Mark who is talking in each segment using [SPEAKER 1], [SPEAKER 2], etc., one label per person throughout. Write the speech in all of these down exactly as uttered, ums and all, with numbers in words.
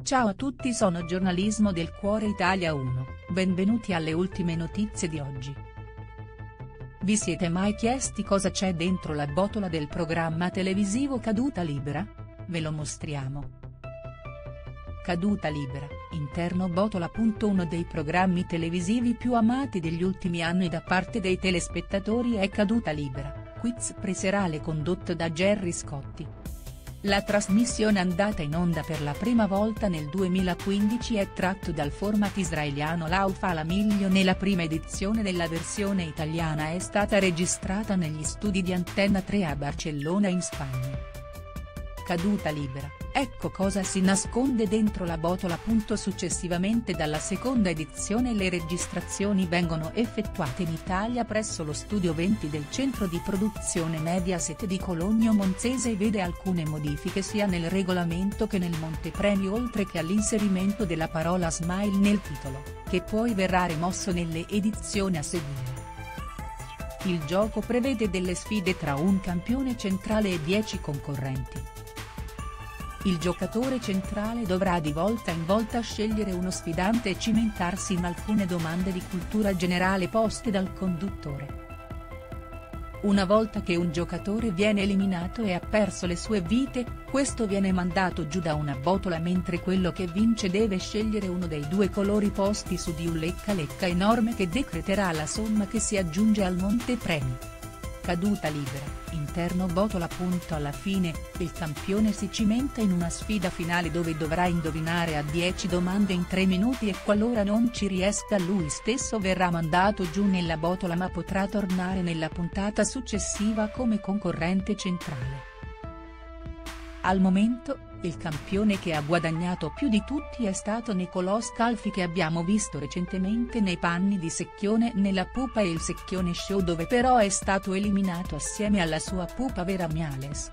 [SPEAKER 1] Ciao a tutti, sono Giornalismo del Cuore Italia uno, benvenuti alle ultime notizie di oggi. Vi siete mai chiesti cosa c'è dentro la botola del programma televisivo Caduta Libera? Ve lo mostriamo. Caduta Libera, interno botola. Uno dei programmi televisivi più amati degli ultimi anni da parte dei telespettatori è Caduta Libera, quiz preserale condotto da Gerry Scotti. La trasmissione, andata in onda per la prima volta nel duemilaquindici, è tratto dal format israeliano Lauf alla Miglione. La prima edizione della versione italiana è stata registrata negli studi di Antenna tre a Barcellona in Spagna. Caduta Libera, ecco cosa si nasconde dentro la botola. Successivamente dalla seconda edizione le registrazioni vengono effettuate in Italia presso lo studio venti del centro di produzione Mediaset di Cologno Monzese e vede alcune modifiche sia nel regolamento che nel montepremi, oltre che all'inserimento della parola Smile nel titolo, che poi verrà rimosso nelle edizioni a seguire. Il gioco prevede delle sfide tra un campione centrale e dieci concorrenti. Il giocatore centrale dovrà di volta in volta scegliere uno sfidante e cimentarsi in alcune domande di cultura generale poste dal conduttore. Una volta che un giocatore viene eliminato e ha perso le sue vite, questo viene mandato giù da una botola, mentre quello che vince deve scegliere uno dei due colori posti su di un lecca-lecca enorme che decreterà la somma che si aggiunge al montepremi. Caduta Libera, interno botola. Alla fine, il campione si cimenta in una sfida finale dove dovrà indovinare a dieci domande in tre minuti e qualora non ci riesca lui stesso verrà mandato giù nella botola, ma potrà tornare nella puntata successiva come concorrente centrale. Al momento, il campione che ha guadagnato più di tutti è stato Nicolò Scalfi, che abbiamo visto recentemente nei panni di Secchione nella Pupa e il Secchione Show, dove però è stato eliminato assieme alla sua pupa Vera Miales.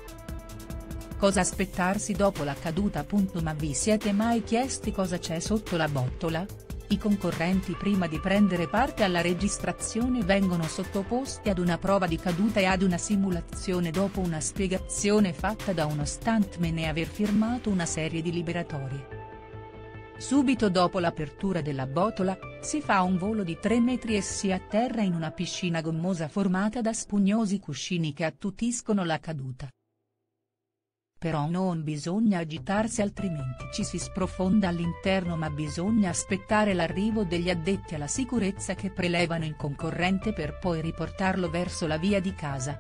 [SPEAKER 1] Cosa aspettarsi dopo la caduta? Ma vi siete mai chiesti cosa c'è sotto la botola? I concorrenti prima di prendere parte alla registrazione vengono sottoposti ad una prova di caduta e ad una simulazione dopo una spiegazione fatta da uno stuntman e aver firmato una serie di liberatorie. Subito dopo l'apertura della botola, si fa un volo di tre metri e si atterra in una piscina gommosa formata da spugnosi cuscini che attutiscono la caduta. Però non bisogna agitarsi, altrimenti ci si sprofonda all'interno, ma bisogna aspettare l'arrivo degli addetti alla sicurezza che prelevano il concorrente per poi riportarlo verso la via di casa.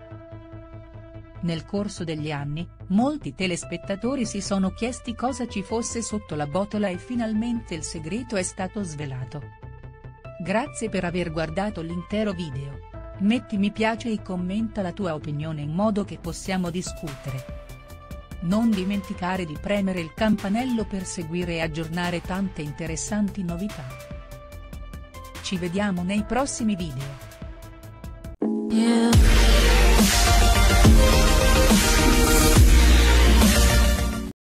[SPEAKER 1] Nel corso degli anni, molti telespettatori si sono chiesti cosa ci fosse sotto la botola e finalmente il segreto è stato svelato. Grazie per aver guardato l'intero video. Metti mi piace e commenta la tua opinione in modo che possiamo discutere. Non dimenticare di premere il campanello per seguire e aggiornare tante interessanti novità. Ci vediamo nei prossimi video. Yeah.